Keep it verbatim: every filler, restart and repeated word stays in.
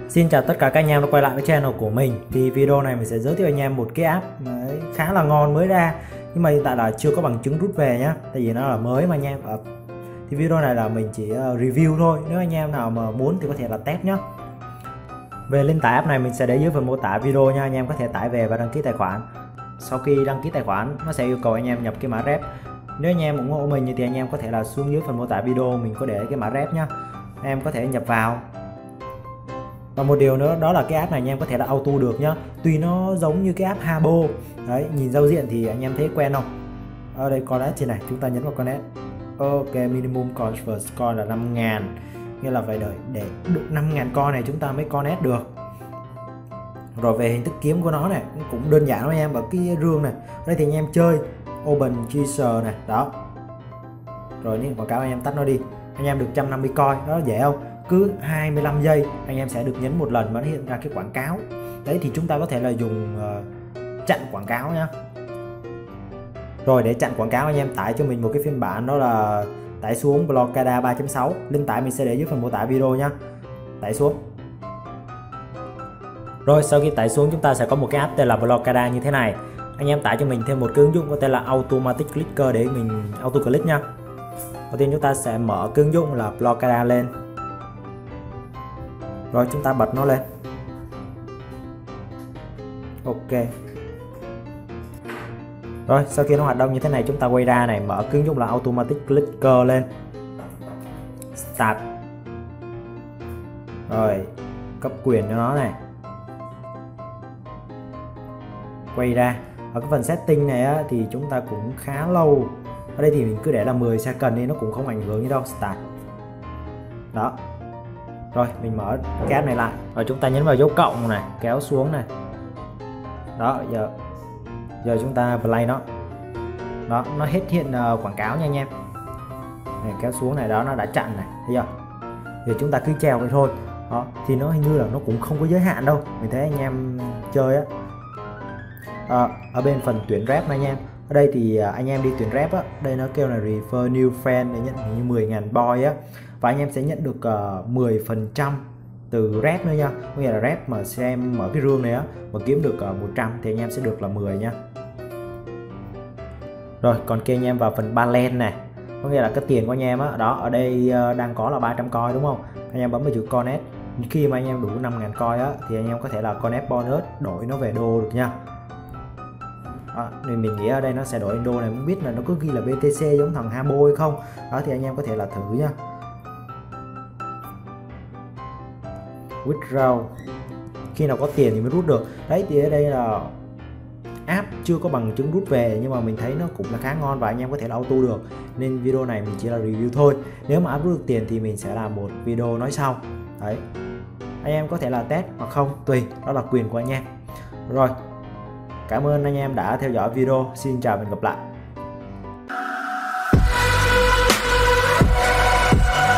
Xin chào tất cả các anh em đã quay lại với channel của mình. Thì video này mình sẽ giới thiệu anh em một cái app khá là ngon mới ra, nhưng mà hiện tại là chưa có bằng chứng rút về nhá, tại vì nó là mới mà anh em. Thì video này là mình chỉ review thôi, nếu anh em nào mà muốn thì có thể là test nhá. Về link tải app này mình sẽ để dưới phần mô tả video nha, anh em có thể tải về và đăng ký tài khoản. Sau khi đăng ký tài khoản nó sẽ yêu cầu anh em nhập cái mã rep. Nếu anh em ủng hộ mình thì anh em có thể là xuống dưới phần mô tả video mình có để cái mã rep nhá, anh em có thể nhập vào. Và một điều nữa đó là cái app này anh em có thể là auto được nhá, tuy nó giống như cái app Habbo đấy, nhìn giao diện thì anh em thấy quen không? Ở đây connect trên này, chúng ta nhấn vào connect. Ok, minimum transfer score là năm ngàn, nghĩa là phải đợi để được năm ngàn coin này chúng ta mới connect được. Rồi về hình thức kiếm của nó này cũng đơn giản lắm anh em, ở cái rương này đây thì anh em chơi open teaser này đó. Rồi những quảng cáo anh em tắt nó đi, anh em được một trăm năm mươi coin, đó dễ không? Cứ hai mươi lăm giây anh em sẽ được nhấn một lần mà nó hiện ra cái quảng cáo. Đấy thì chúng ta có thể là dùng uh, chặn quảng cáo nhá. Rồi để chặn quảng cáo anh em tải cho mình một cái phiên bản, đó là tải xuống Blockada ba chấm sáu, link tải mình sẽ để dưới phần mô tả video nhá. Tải xuống. Rồi sau khi tải xuống chúng ta sẽ có một cái app tên là Blockada như thế này. Anh em tải cho mình thêm một cái ứng dụng có tên là Automatic Clicker để mình auto click nha. Đầu tiên chúng ta sẽ mở cái ứng dụng là Blockada lên. Rồi chúng ta bật nó lên. Ok. Rồi sau khi nó hoạt động như thế này chúng ta quay ra này, mở cái ứng dụng là Automatic Clicker lên. Start. Rồi cấp quyền cho nó này. Quay ra. Ở cái phần setting này á, thì chúng ta cũng khá lâu. Ở đây thì mình cứ để là mười second đi, nó cũng không ảnh hưởng gì đâu. Start. Đó. Rồi mình mở cái app này lại, rồi chúng ta nhấn vào dấu cộng này, kéo xuống này. Đó, giờ giờ chúng ta play nó. Đó, nó hết hiện uh, quảng cáo nha anh em. Này, kéo xuống này, đó nó đã chặn này, thấy chưa? Giờ chúng ta cứ treo vậy thôi. Đó, thì nó hình như là nó cũng không có giới hạn đâu. Mình thấy anh em chơi á. À, ở bên phần tuyển rep này anh em. Ở đây thì uh, anh em đi tuyển rep á, đây nó kêu là refer new friend để nhận hình như mười ngàn boy á. Và anh em sẽ nhận được uh, mười phần trăm từ rep nữa nha. Có nghĩa là rep mà xem mở cái rương này á mà kiếm được uh, một trăm thì anh em sẽ được là mười nha. Rồi còn kia anh em vào phần balance này, có nghĩa là cái tiền của anh em á, đó ở đây uh, đang có là ba trăm coin đúng không? Anh em bấm vào chữ connect. Khi mà anh em đủ năm ngàn coin á thì anh em có thể là connect bonus, đổi nó về đô được nha. Đó, nên mình nghĩ ở đây nó sẽ đổi đô này, không biết là nó có ghi là bê tê xê giống thằng Habbo hay không. Đó thì anh em có thể là thử nha. Withdraw, khi nào có tiền thì mới rút được. Đấy thì ở đây là app chưa có bằng chứng rút về, nhưng mà mình thấy nó cũng là khá ngon và anh em có thể là auto được, nên video này mình chỉ là review thôi. Nếu mà app rút được tiền thì mình sẽ làm một video nói sau. Đấy, anh em có thể là test hoặc không tùy, đó là quyền của anh em. Rồi, cảm ơn anh em đã theo dõi video. Xin chào và hẹn gặp lại.